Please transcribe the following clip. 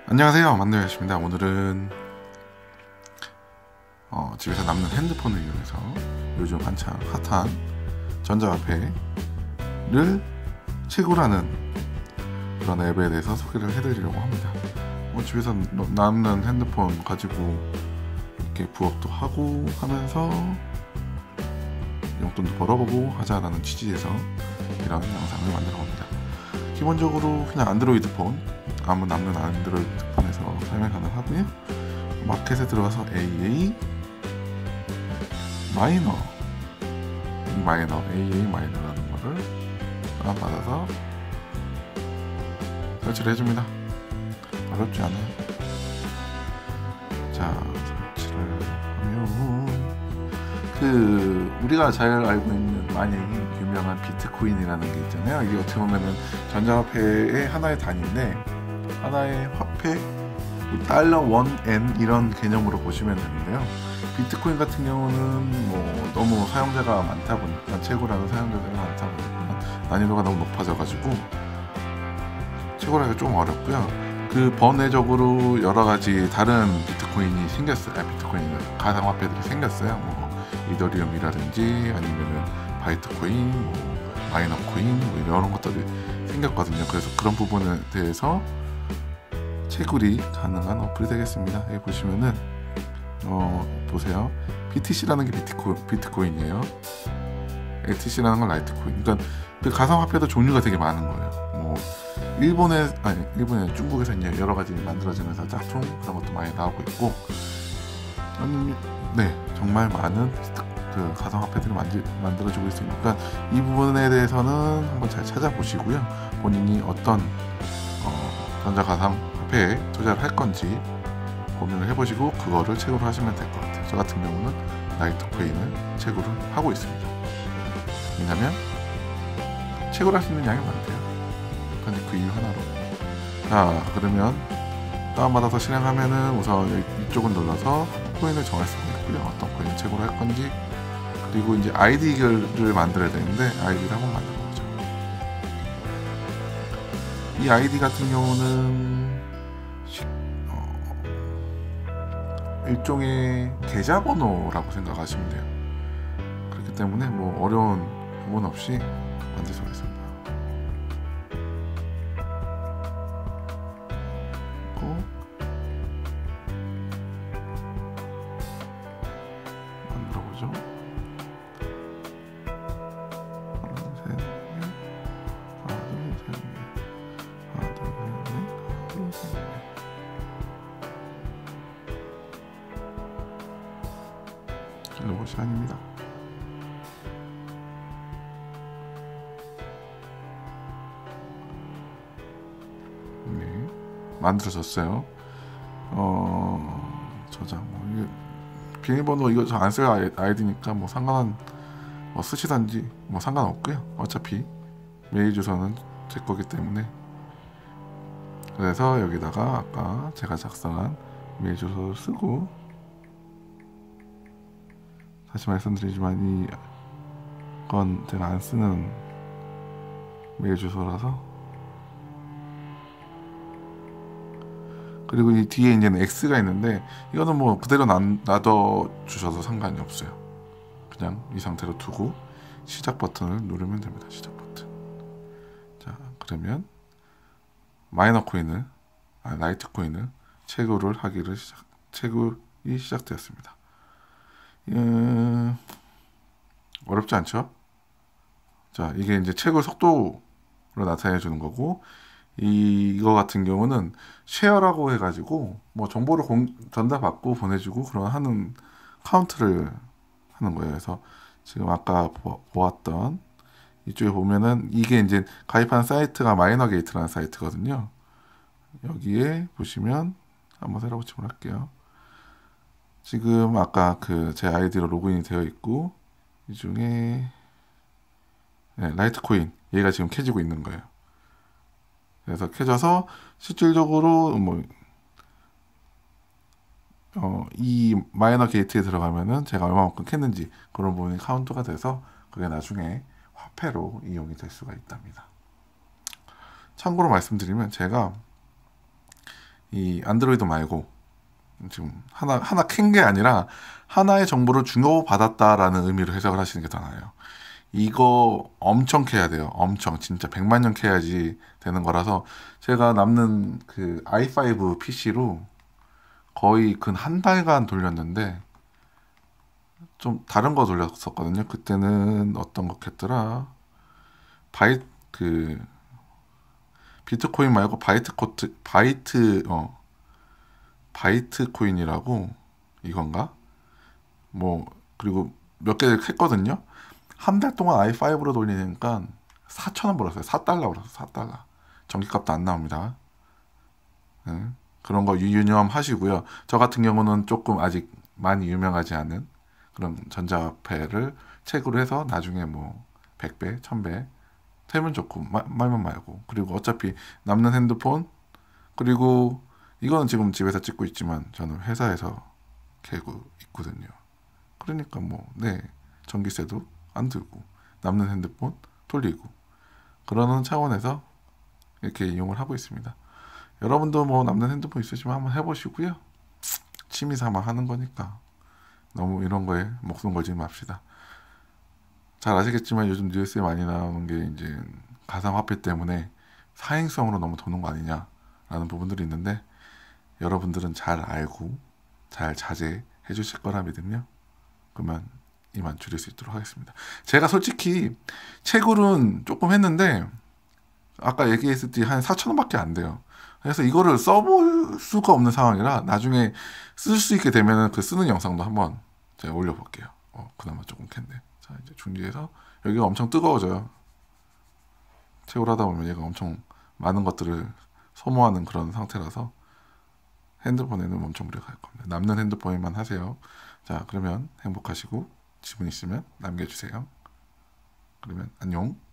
안녕하세요, 만두였습니다. 오늘은 집에서 남는 핸드폰을 이용해서 요즘 한창 핫한 전자화폐를 채굴하는 그런 앱에 대해서 소개를 해드리려고 합니다. 집에서 남는 핸드폰 가지고 이렇게 부업도 하고 하면서 용돈도 벌어보고 하자라는 취지에서 이런 영상을 만들어 봅니다. 기본적으로 그냥 안드로이드 폰, 아무 남는 안드로이드 폰에서 사용이 가능하고요. 마켓에 들어가서 AA 마이너, AA 마이너라는 거를 다운받아서 설치를 해줍니다. 어렵지 않아요. 자, 설치를 하면 우리가 잘 알고 있는 많이 유명한 비트코인이라는 게 있잖아요. 이게 어떻게 보면은 전자화폐의 하나의 단위인데, 하나의 화폐, 달러, 원, 엔 이런 개념으로 보시면 되는데요. 비트코인 같은 경우는 뭐 너무 사용자가 많다 보니까, 채굴하는 사용자들이 많다 보니까 난이도가 너무 높아져가지고 채굴하기가 좀 어렵고요. 번외적으로 여러 가지 다른 비트코인이 생겼어요. 비트코인은 가상화폐들이 생겼어요. 뭐 이더리움이라든지 아니면은 바이트코인, 뭐 마이너코인, 뭐 이런 것들이 생겼거든요. 그래서 그런 부분에 대해서 채굴이 가능한 어플이 되겠습니다. 여기 보시면은 보세요. BTC라는 게 비트코인이에요. LTC라는 건 라이트코인. 그러니까 가상화폐도 종류가 되게 많은 거예요. 뭐 일본에 중국에서 이제 여러 가지 만들어지면서 짝퉁 그런 것도 많이 나오고 있고, 정말 많은 가상화폐들이 만들어지고 있으니까 이 부분에 대해서는 한번 잘 찾아보시고요. 본인이 어떤 전자가상화폐에 투자를 할 건지 고민을 해보시고 그거를 채굴을 하시면 될 것 같아요. 저 같은 경우는 라이트코인을 채굴을 하고 있습니다. 왜냐면 채굴할 수 있는 양이 많대요. 그 이유 하나로. 자, 그러면 다운받아서 실행하면은 우선 이쪽을 눌러서 코인을 정할 수가 있고요. 어떤 코인을 채굴할 건지, 그리고 이제 아이디를 만들어야 되는데 아이디를 한번 만들어 보죠. 이 아이디 같은 경우는 일종의 계좌번호라고 생각하시면 돼요. 그렇기 때문에 뭐 어려운 부분 없이 만들 수가 있습니다. 만들어 보죠. 하나, 둘, 셋, 넷. 하나, 둘, 셋, 넷. 하나, 둘, 셋, 넷. 하나, 둘, 셋, 넷. 로봇이 아닙니다. 네, 만들어졌어요. 저장, 비밀번호 이거 저 안 쓸 아이디니까 뭐 쓰시던지 뭐 상관없고요. 어차피 메일 주소는 제 거기 때문에. 그래서 여기다가 아까 제가 작성한 메일 주소를 쓰고, 다시 말씀드리지만 이건 제가 안 쓰는 메일 주소라서, 그리고 이 뒤에 이제는 X가 있는데 이거는 뭐 그대로 놔둬 주셔도 상관이 없어요. 그냥 이 상태로 두고 시작 버튼을 누르면 됩니다. 시작 버튼. 자, 그러면 라이트 코인을 채굴이 시작되었습니다. 어렵지 않죠? 자, 이게 이제 채굴 속도로 나타내 주는 거고, 이거 같은 경우는 쉐어라고 해가지고 뭐 정보를 전달받고 보내주고 그런 하는 카운트를 하는 거예요. 그래서 지금 아까 보았던 이쪽에 보면은 이게 이제 가입한 사이트가 마이너 게이트라는 사이트거든요. 여기에 보시면 한번 새로 고침을 할게요. 지금 아까 제 아이디로 로그인이 되어 있고, 이 중에 라이트코인 얘가 지금 켜지고 있는 거예요. 그래서 켜져서 실질적으로 이 마이너 게이트에 들어가면은 제가 얼마만큼 캤는지 그런 부분이 카운트가 돼서 그게 나중에 화폐로 이용이 될 수가 있답니다. 참고로 말씀드리면 제가 이 안드로이드 말고 지금 하나 캔 게 아니라 하나의 정보를 주고받았다라는 의미로 해석을 하시는 게 더 나아요. 이거 엄청 캐야 돼요. 엄청 진짜 100만 년 캐야지 되는 거라서 제가 남는 그 i5 PC로 거의 근 한 달간 돌렸는데 좀 다른 거 돌렸었거든요. 그때는 어떤 거 캤더라? 그 비트코인 말고 바이트 코인이라고 이건가? 뭐 그리고 몇 개 했거든요. 한 달 동안 i5로 돌리니까 4,000원 벌었어요. 4달러 벌었어요. 4달러. 전기값도 안 나옵니다. 네. 그런 거 유념 하시고요. 저 같은 경우는 조금 아직 많이 유명하지 않은 그런 전자화폐를 책으로 해서 나중에 뭐 100배, 1000배 되면 좋고 말면 말고. 그리고 어차피 남는 핸드폰, 그리고 이거는 지금 집에서 찍고 있지만 저는 회사에서 개고 있거든요. 그러니까 뭐 네, 전기세도 안 들고 남는 핸드폰 돌리고 그러는 차원에서 이렇게 이용을 하고 있습니다. 여러분도 뭐 남는 핸드폰 있으시면 한번 해보시고요. 취미 삼아 하는 거니까 너무 이런 거에 목숨 걸지 맙시다. 잘 아시겠지만 요즘 뉴스에 많이 나오는 게 이제 가상화폐 때문에 사행성으로 너무 도는 거 아니냐라는 부분들이 있는데 여러분들은 잘 알고 잘 자제해 주실 거라 믿으며 그러면 이만 줄일 수 있도록 하겠습니다. 제가 솔직히 채굴은 조금 했는데 아까 얘기했을 때 한 4,000원밖에 안 돼요. 그래서 이거를 써볼 수가 없는 상황이라 나중에 쓸 수 있게 되면 그 쓰는 영상도 한번 제가 올려볼게요. 그나마 조금 캔데. 자, 이제 중지해서 여기가 엄청 뜨거워져요. 채굴하다 보면 얘가 엄청 많은 것들을 소모하는 그런 상태라서 핸드폰에는 엄청 무리가 갈 겁니다. 남는 핸드폰에만 하세요. 자, 그러면 행복하시고 질문 있으면 남겨주세요. 그러면 안녕.